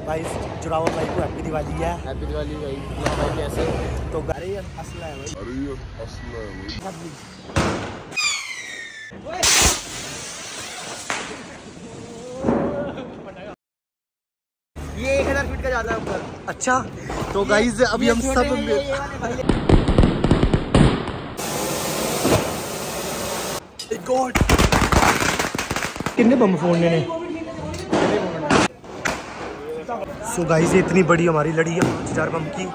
भाई जुड़ावर भाई को हैप्पी दिवाली है। हैप्पी दिवाली भाई। भाई कैसे तो अरे यार असला है भाई। अरे यार असला है भाई। ये 1000 फीट का जाता है ऊपर। अच्छा तो गाइज अभी हम सब गॉड कितने बम फोड़ने ने। सो गाइज ये इतनी बड़ी हमारी लड़ी है 5000 बम की।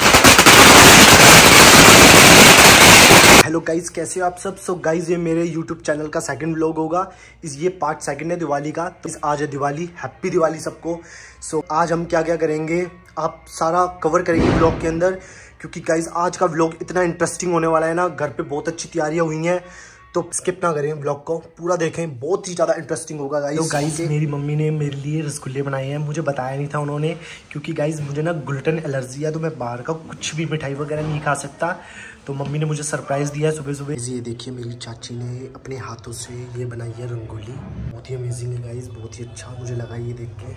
हेलो गाइज कैसे हो आप सब। सो गाइज ये मेरे यूट्यूब चैनल का सेकंड व्लॉग होगा। ये पार्ट सेकंड है दिवाली का। तो आज है दिवाली, हैप्पी दिवाली सबको। सो आज हम क्या क्या करेंगे आप सारा कवर करेंगे व्लॉग के अंदर, क्योंकि गाइज आज का व्लॉग इतना इंटरेस्टिंग होने वाला है ना। घर पे बहुत अच्छी तैयारियां हुई हैं, तो स्किप ना करें, व्लॉग को पूरा देखें, बहुत ही ज़्यादा इंटरेस्टिंग होगा गाइज। तो गाइज मेरी मम्मी ने मेरे लिए रसगुल्ले बनाए हैं, मुझे बताया नहीं था उन्होंने, क्योंकि गाइज मुझे ना ग्लूटेन एलर्जी है, तो मैं बाहर का कुछ भी मिठाई वगैरह नहीं खा सकता। तो मम्मी ने मुझे सरप्राइज़ दिया है सुबह सुबह। ये देखिए मेरी चाची ने अपने हाथों से ये बनाई है रंगोली, बहुत ही अमेजिंग है गाइज, बहुत ही अच्छा मुझे लगा ये देख के।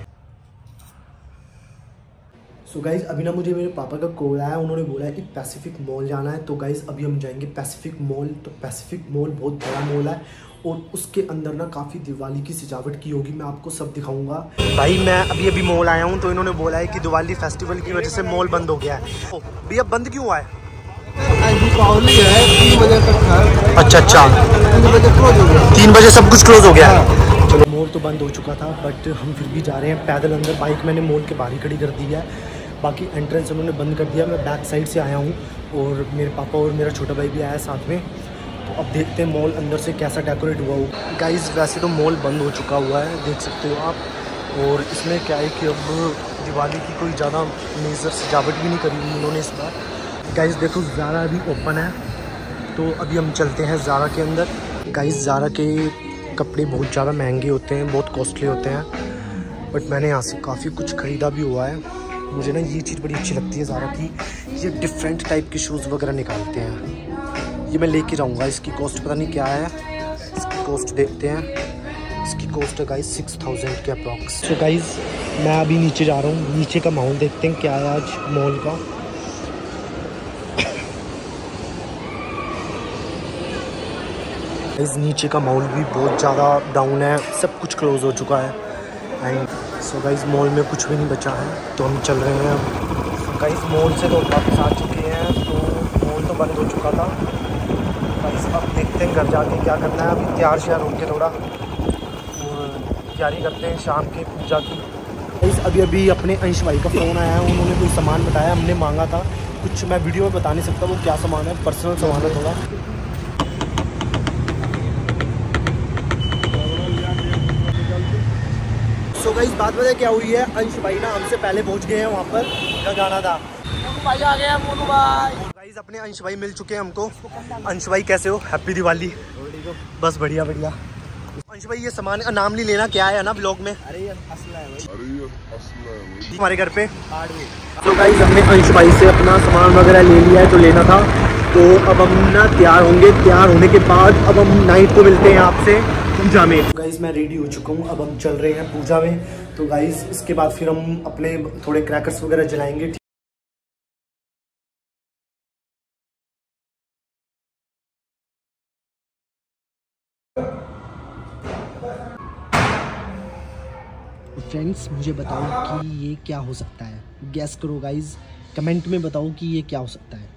सो गाइज अभी ना मुझे मेरे पापा का कॉल आया, उन्होंने बोला है कि पैसिफिक मॉल जाना है। तो गाइज अभी हम जाएंगे पैसिफिक मॉल। तो पैसिफिक मॉल बहुत बड़ा मॉल है और उसके अंदर ना काफ़ी दिवाली की सजावट की होगी, मैं आपको सब दिखाऊंगा। भाई मैं अभी मॉल आया हूँ, तो इन्होंने बोला है कि दिवाली फेस्टिवल की वजह से मॉल बंद हो गया है। भैया बंद क्यों हुआ है? दीपावली है 3 बजे तक था। अच्छा 3 बजे क्लोज हो गया। 3 बजे सब कुछ क्लोज हो गया। चलो मॉल तो बंद हो चुका था, बट हम फिर भी जा रहे हैं पैदल अंदर। बाइक मैंने मॉल के बाहर ही खड़ी कर दी है, बाकी एंट्रेंस उन्होंने बंद कर दिया। मैं बैक साइड से आया हूँ और मेरे पापा और मेरा छोटा भाई भी आया है साथ में। तो अब देखते हैं मॉल अंदर से कैसा डेकोरेट हुआ हो। गाइज़ वैसे तो मॉल बंद हो चुका हुआ है, देख सकते हो आप। और इसमें क्या है कि अब दिवाली की कोई ज़्यादा मेजर सजावट भी नहीं करी हुई उन्होंने इस बार। गाइज़ देखो ज़ारा अभी ओपन है, तो अभी हम चलते हैं ज़ारा के अंदर। गाइज़ ज़ारा के कपड़े बहुत ज़्यादा महंगे होते हैं, बहुत कॉस्टली होते हैं, बट मैंने यहाँ से काफ़ी कुछ ख़रीदा भी हुआ है। मुझे ना ये चीज़ बड़ी अच्छी लगती है ज़ारा की, ये डिफरेंट टाइप के शूज़ वगैरह निकालते हैं। ये मैं लेके जाऊँगा, इसकी कॉस्ट पता नहीं क्या है, इसकी कॉस्ट देखते हैं। इसकी कॉस्ट है गाइज़ 6000 के अप्रॉक्स। तो गाइज़ मैं अभी नीचे जा रहा हूँ, नीचे का माहौल देखते हैं क्या है आज मॉल का। गाइज़ नीचे का माहौल भी बहुत ज़्यादा डाउन है, सब कुछ क्लोज़ हो चुका है। एंड सो गाइज़ मॉल में कुछ भी नहीं बचा है, तो हम चल रहे हैं। सो गाइज़ मॉल से तो वापस आ चुके हैं, तो मॉल तो बंद हो चुका था। गाइज़ अब देखते हैं घर जाके क्या करना है। अभी तैयार श्यार होकर थोड़ा और तैयारी करते हैं शाम के पूजा की। गाइज़ अभी अपने अंश भाई का फ़ोन आया है, उन्होंने कोई सामान बताया, हमने मांगा था कुछ, मैं वीडियो में बता नहीं सकता वो क्या सामान है, पर्सनल सामान है थोड़ा। सो गाइस बात पता क्या हुई है, अंश भाई ना हमसे पहले पहुंच गए हैं वहाँ पर जहाँ जाना था। भाई आ गया मोनू भाई। गाइस अपने अंश भाई मिल चुके हैं हमको। अंश भाई कैसे हो? हैप्पी दिवाली। बस बढ़िया बढ़िया। अंश भाई ये सामान का नाम नहीं लेना, क्या है ना ब्लॉग में। अरे यार असला है भाई। अरे यार असला है भाई। हमारे घर पे हार्डवेयर। तो गाइस हमने अंश भाई से अपना सामान वगैरह ले लिया है जो लेना था। तो अब हम ना तैयार होंगे, तैयार होने के बाद अब हम नाइट को मिलते हैं आपसे पूजा में। गाइस मैं रेडी हो चुका हूँ, अब हम चल रहे हैं पूजा में। तो गाइस इसके बाद फिर हम अपने थोड़े क्रैकर्स वगैरह जलाएंगे। फ्रेंड्स मुझे बताओ कि ये क्या हो सकता है, गैस करो गाइस, कमेंट में बताओ कि ये क्या हो सकता है।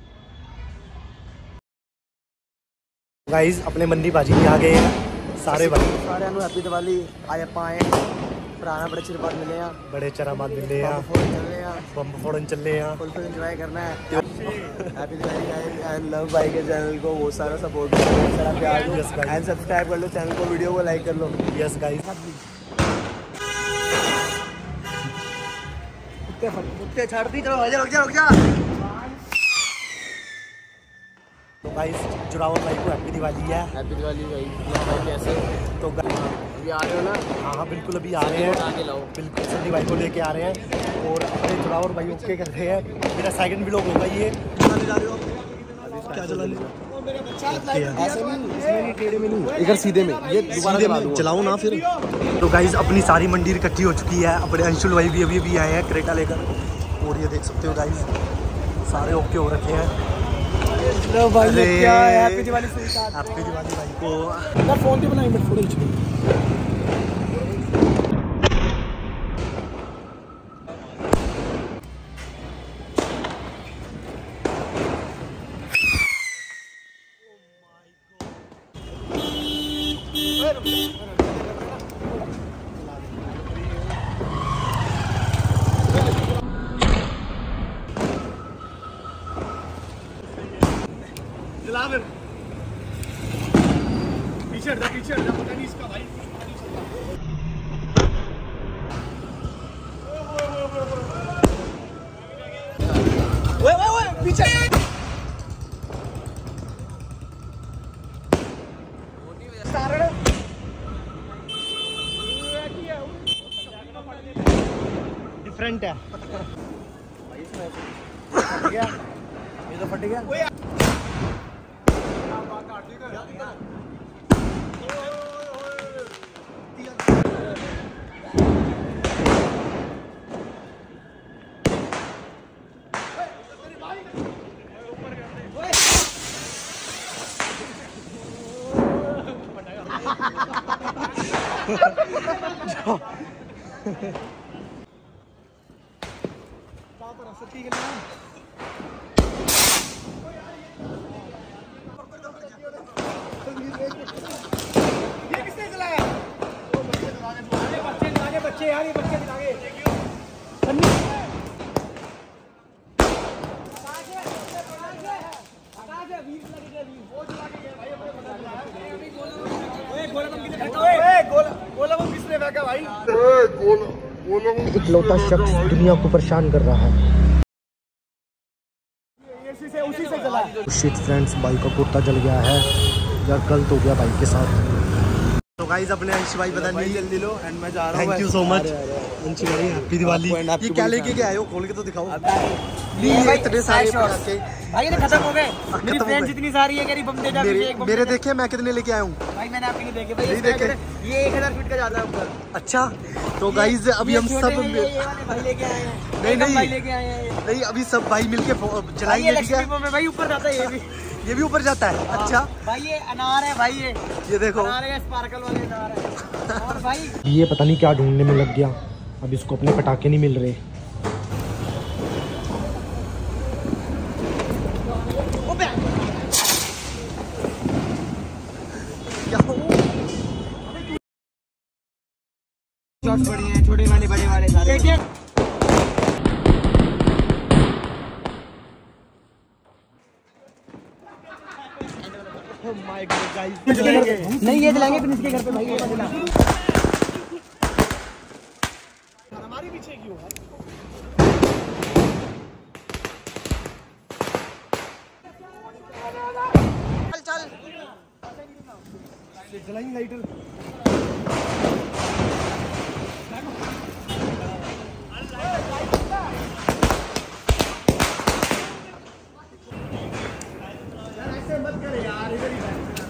गाइस अपने मंदी बाजी भी आ गए हैं सारे भाई। सारे हैप्पी दिवाली। आज आप आए पुराना बड़े चिर बाद मिले हैं, बड़े चरा बाद मिले हैं, बम फोड़न चल रहे हैं, फुल एंजॉय करना है। Happy Diwali guys and love भाई के चैनल को बहुत सारा सपोर्ट करो, बहुत सारा प्यार दो एंड सब्सक्राइब कर लो चैनल को, वीडियो को लाइक कर लो। Yes guys. कुत्ते छाड़ दी, चलो रुक जा रुक जा। तो गाइस जुड़ावर भाई को हैप्पी दिवाली है। हैप्पी दिवाली भाई। भाई कैसे तो अभी आ रहे हो ना? हाँ बिल्कुल अभी आ रहे हैं, आके लाओ बिल्कुल सन्नी भाई को लेके आ रहे हैं और अपने जुड़ावर भाई ओके कर रहे हैं। मेरा सेकंड व्लॉग होगा ये। जा रहे हो? क्या चला इधर सीधे में ये दोबारा चलाओ ना फिर। तो गाइज अपनी सारी मंडी इकट्ठी हो चुकी है, अपने अंशुल भाई भी अभी आए हैं क्रेटा लेकर, और ये देख सकते हो गाइज सारे ओके हो रखे हैं। हैप्पी दिवाली भाई को फोन पे बनाई फोटो खींच। पीछे पता नहीं इसका भाई पीछे डिफरेंट है। ये तो फट गया। बच्चे यार, ये बच्चे दिखागे इकलौता शख्स दुनिया को परेशान कर रहा है। उसी से चला। शिट फ्रेंड्स, बाइक का कुर्ता जल गया है यार, गलत हो गया बाइक के साथ। तो गाइस अपने अंश भाई बता नहीं जल्दी लो एंड मैं जा रहा हूं। थैंक यू सो मच अंश भाई, हैप्पी दिवाली। ये क्या लेके आए हो, खोल के तो दिखाओ। ये इतने सारे पटाखे भाई ये खत्म हो गए। मेरी फ्रेंड्स इतनी सारी है कि बम दे जा। मेरे देखे मैं कितने लेके आया हूं भाई, मैंने आपके नहीं देखे भाई। ये 1000 फीट का जाता है ऊपर। अच्छा तो गाइस अभी हम सब भाई लेके आए हैं। नहीं लेके आए हैं। नहीं अभी सब भाई मिलके चलाएंगे। ठीक है भाई ऊपर जाता है ये भी ऊपर जाता है। अच्छा भाई ये अनार है भाई, ये देखो अनार है, स्पार्कल वाले अनार है। और भाई ये पता नहीं क्या ढूंढने में लग गया, अब इसको अपने पटाखे नहीं मिल रहे। शॉट्स बड़ी हैं, छोटे वाले बड़े वाले सारे। नहीं ये दिलाएंगे फिर इसके घर पे भाई। हमारी पीछे क्यों है? चल जलाएंगे लाइटर। मत करे यार, इधर ही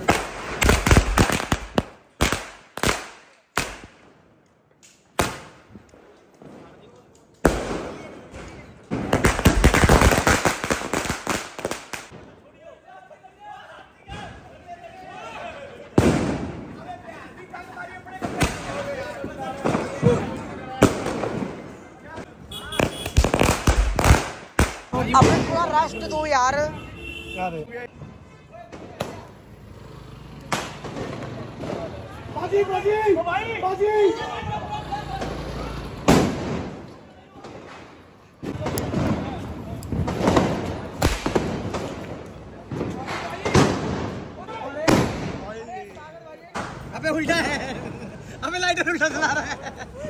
अपने पूरा राष्ट्र दो यार। बाजी बाजी बाजी। अबे उल्टा है, अबे लाइटर उल्टा चला रहा है।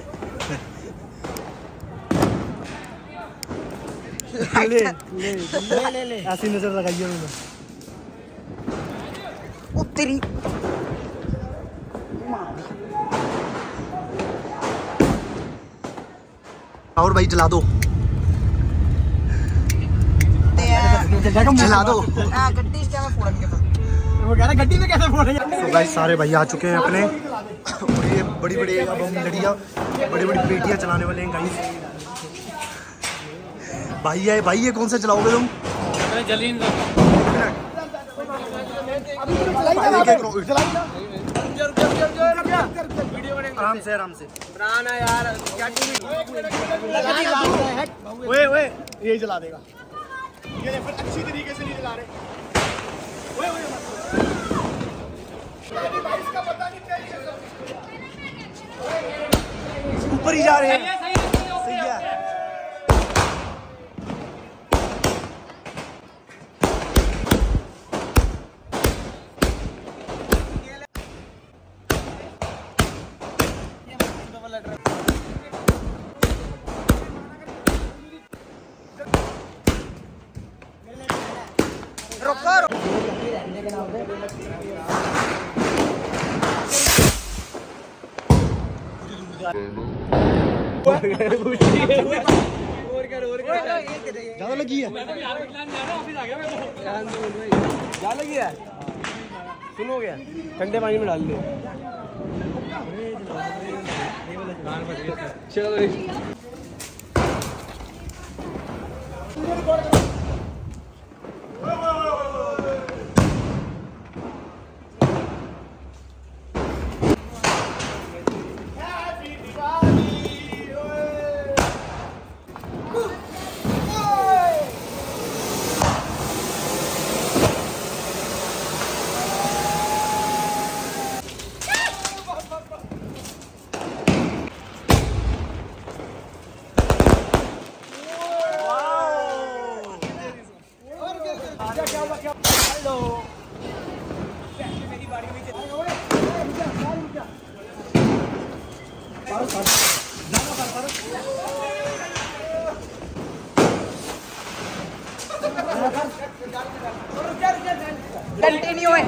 ले ऐसी नजर लगाइए मैंने। उत्तरी और भाई जला दो, जला दो। गड्डी क्या मैं फोड़न के पास वो कह रहा गड्डी में कैसे फोड़ रहे। तो गाइस सारे भाई आ चुके हैं अपने, और ये बड़ी बड़ी अब हम लड़ियाँ बड़ी बड़ी पेटियाँ चलाने वाले हैं गाइस। भाई है भाई, ये कौन सा चलाओगे तुम? जलीन आराम से आराम से। यार क्या यही चला देगा ये, फिर अच्छी तरीके से नहीं चला रहे। ऊपर ही जा रहे हैं। सही है। ज्यादा लगी है, क्या लगी है? सुनो गया ठंडे पानी में डाल दो। चलो कंटिन्यू है।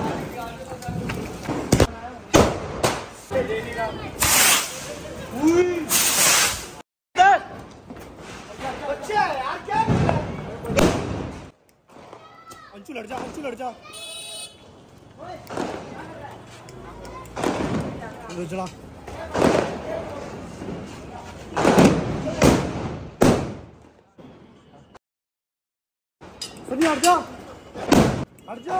अंशु लड़ जा, अंशु लड़ जा। चला सभी हट जा, हट जा।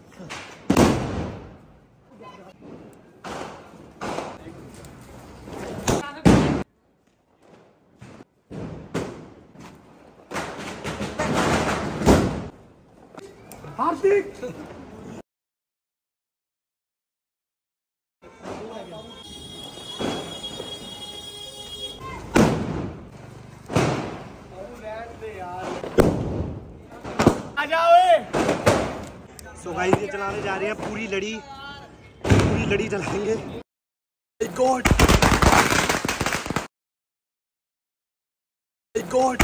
हार्दिक सो गाइस ये चलाने जा रहे हैं पूरी लड़ी चलाएंगे। गॉड गॉड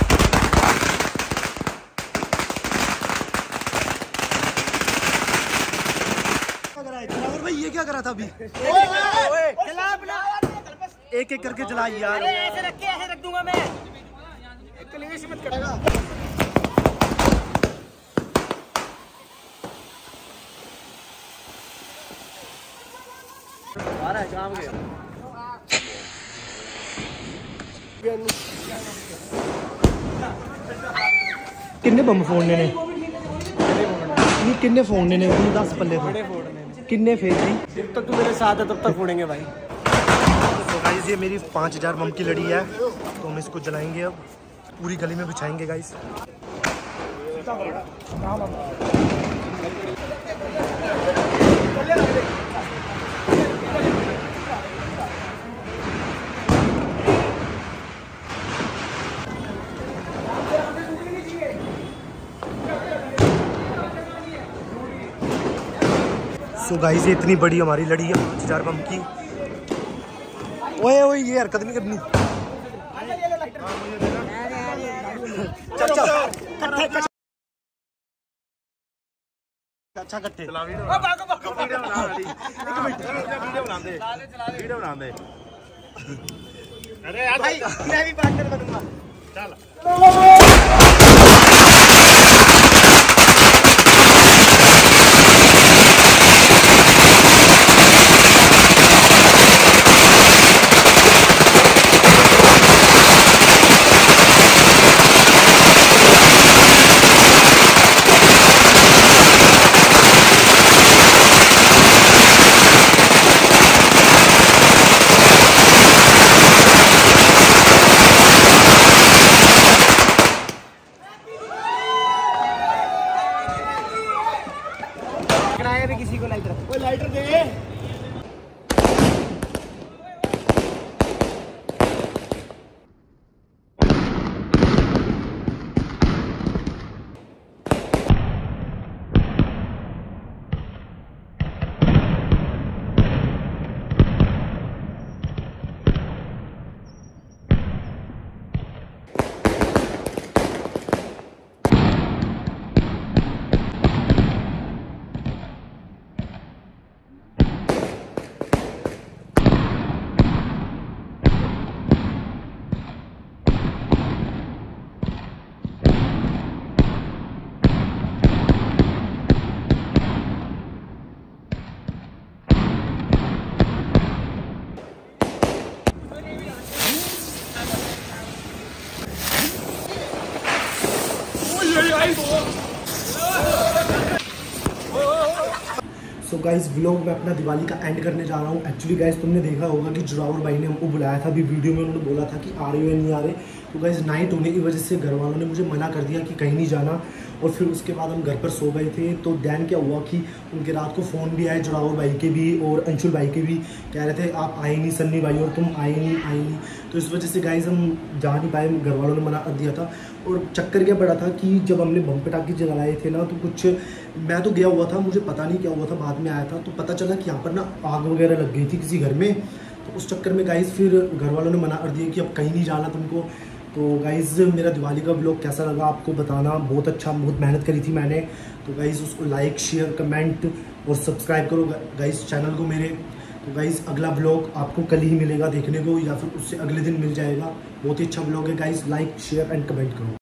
भाई ये क्या करा था अभी? एक एक करके चला यार। ऐसे रख दूंगा मैं। कलेश मत करेगा। आ रहा है काम के। किन्ने बम फोड़ने ने? किन्ने फोड़ने ने? 10 पल्ले किन्ने फेंक दी? जब तक तू मेरे साथ है तब तक फोड़ेंगे भाई। तो गाइस ये मेरी 5000 बम की लड़ी है, तो हम इसको जलाएंगे, अब पूरी गली में बिछाएंगे गाइस। सो गाइस ये इतनी बड़ी हमारी लड़ी है 5000 बम की। ओए ओए ये हरकत नहीं करनी। अच्छा कट्टे वीडियो बना दे। अरे यार भाई मैं भी पार्टनर बनूंगा। चल सो गाइस व्लॉग में अपना दिवाली का एंड करने जा रहा हूँ। एक्चुअली गाइस तुमने देखा होगा कि जुरावर भाई ने हमको बुलाया था, अभी वीडियो में उन्होंने बोला था कि आ रहे हो या नहीं आ रहे। तो गाइस नाइट होने की वजह से घर वालों ने मुझे मना कर दिया कि कहीं नहीं जाना, और फिर उसके बाद हम घर पर सो गए थे। तो दैन क्या हुआ कि उनके रात को फ़ोन भी आए जुरावर भाई के भी और अंशुल भाई के भी, कह रहे थे आप आए नहीं सन्नी भाई, और तुम आए नहीं। तो इस वजह से गाइस हम जा नहीं पाए, घर वालों ने मना कर दिया था। और चक्कर क्या पड़ा था कि जब हमने बम पटाखे जलाए थे ना, तो कुछ मैं तो गया हुआ था, मुझे पता नहीं क्या हुआ था, बाद में आया था तो पता चला कि यहाँ पर ना आग वगैरह लग गई थी किसी घर में। तो उस चक्कर में गाइस फिर घर वालों ने मना कर दिया कि अब कहीं नहीं जाना तुमको। तो गाइज़ मेरा दिवाली का व्लॉग कैसा लगा आपको बताना, बहुत अच्छा, बहुत मेहनत करी थी मैंने। तो गाइज़ उसको लाइक शेयर कमेंट और सब्सक्राइब करो गाइज़ चैनल को मेरे। तो गाइज़ अगला व्लॉग आपको कल ही मिलेगा देखने को, या फिर उससे अगले दिन मिल जाएगा। बहुत ही अच्छा व्लॉग है guys, like share and comment करो।